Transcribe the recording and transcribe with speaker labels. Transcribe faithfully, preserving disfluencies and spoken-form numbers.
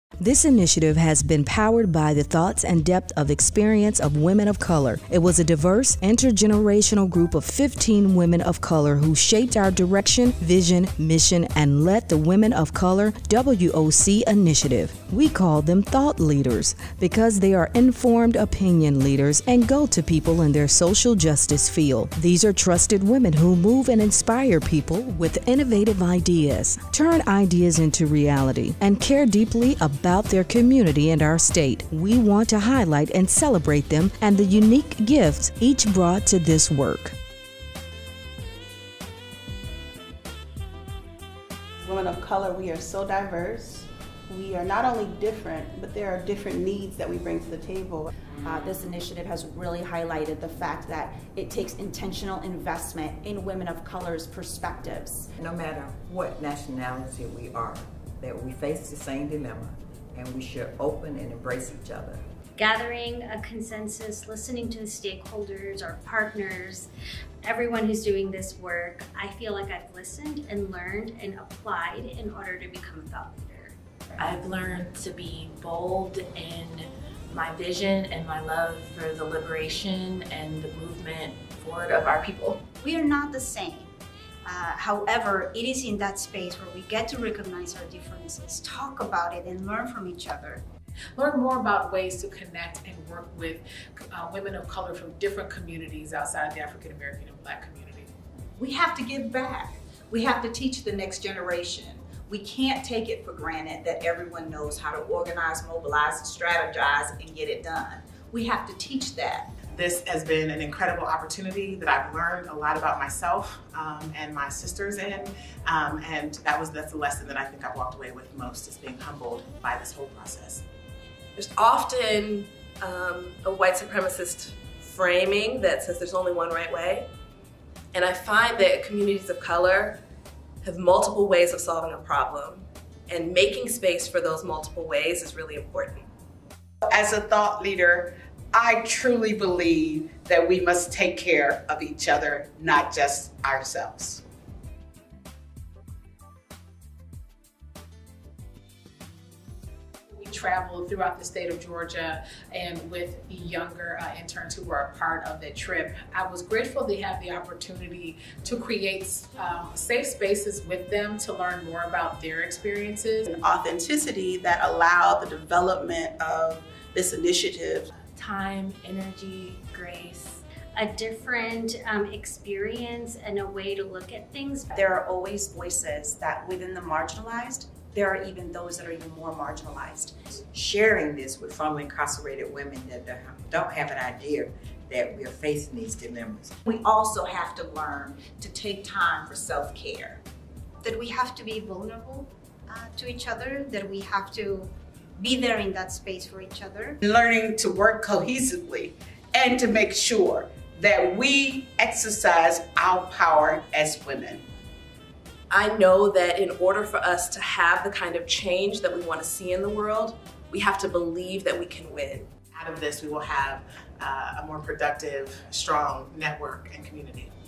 Speaker 1: This initiative has been powered by the thoughts and depth of experience of women of color. It was a diverse, intergenerational group of fifteen women of color who shaped our direction, vision, mission, and led the Women of Color W O C initiative. We call them thought leaders because they are informed opinion leaders and go to people in their social justice field. These are trusted women who move and inspire people with innovative ideas, turn ideas into reality, and care deeply about about their community and our state. We want to highlight and celebrate them and the unique gifts each brought to this work.
Speaker 2: Women of color, we are so diverse. We are not only different, but there are different needs that we bring to the table.
Speaker 3: Uh, this initiative has really highlighted the fact that it takes intentional investment in women of color's perspectives.
Speaker 4: No matter what nationality we are, that we face the same dilemma, and we should open and embrace each other.
Speaker 5: Gathering a consensus, listening to the stakeholders, our partners, everyone who's doing this work, I feel like I've listened and learned and applied in order to become a thought leader.
Speaker 6: I've learned to be bold in my vision and my love for the liberation and the movement forward of our people.
Speaker 7: We are not the same. Uh, however, it is in that space where we get to recognize our differences, talk about it, and learn from each other.
Speaker 8: Learn more about ways to connect and work with uh, women of color from different communities outside the African American and Black community.
Speaker 9: We have to give back. We have to teach the next generation. We can't take it for granted that everyone knows how to organize, mobilize, and strategize and get it done. We have to teach that.
Speaker 10: This has been an incredible opportunity that I've learned a lot about myself um, and my sisters in, um, and that was that's the lesson that I think I walked away with most, is being humbled by this whole process.
Speaker 11: There's often um, a white supremacist framing that says there's only one right way, and I find that communities of color have multiple ways of solving a problem, and making space for those multiple ways is really important.
Speaker 12: As a thought leader, I truly believe that we must take care of each other, not just ourselves.
Speaker 8: We traveled throughout the state of Georgia, and with the younger uh, interns who were a part of that trip, I was grateful to have the opportunity to create um, safe spaces with them to learn more about their experiences.
Speaker 2: An authenticity that allowed the development of this initiative.
Speaker 6: Time, energy, grace.
Speaker 5: A different um, experience and a way to look at things.
Speaker 3: There are always voices that within the marginalized, there are even those that are even more marginalized.
Speaker 4: Sharing this with formerly incarcerated women that don't have an idea that we're facing these dilemmas.
Speaker 9: We also have to learn to take time for self-care.
Speaker 7: That we have to be vulnerable uh, to each other, that we have to be there in that space for each other.
Speaker 12: Learning to work cohesively and to make sure that we exercise our power as women.
Speaker 11: I know that in order for us to have the kind of change that we want to see in the world, we have to believe that we can win.
Speaker 10: Out of this, we will have uh, a more productive, strong network and community.